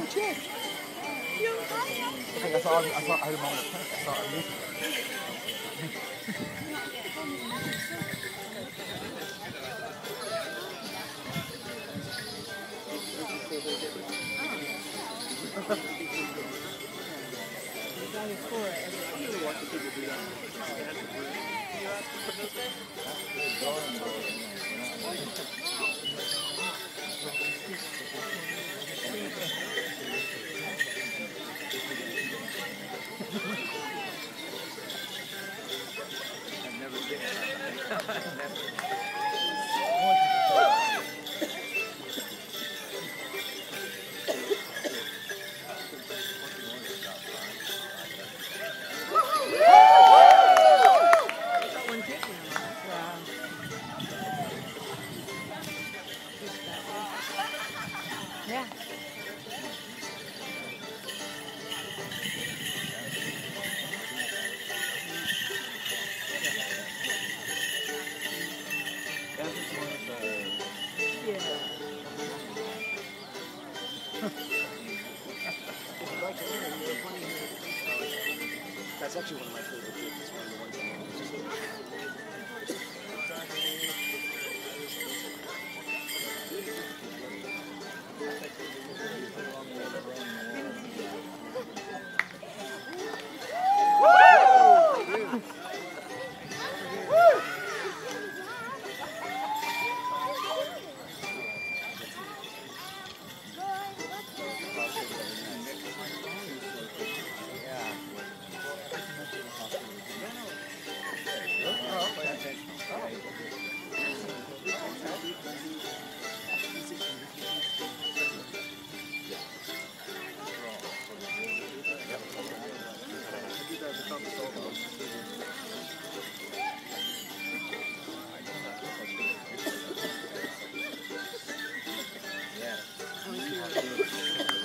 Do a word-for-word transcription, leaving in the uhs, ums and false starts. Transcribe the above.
legit. I think I saw, I saw, I remember, I saw it on YouTube. Yeah. That's actually one of my favorite kids. It's one of the ones yeah.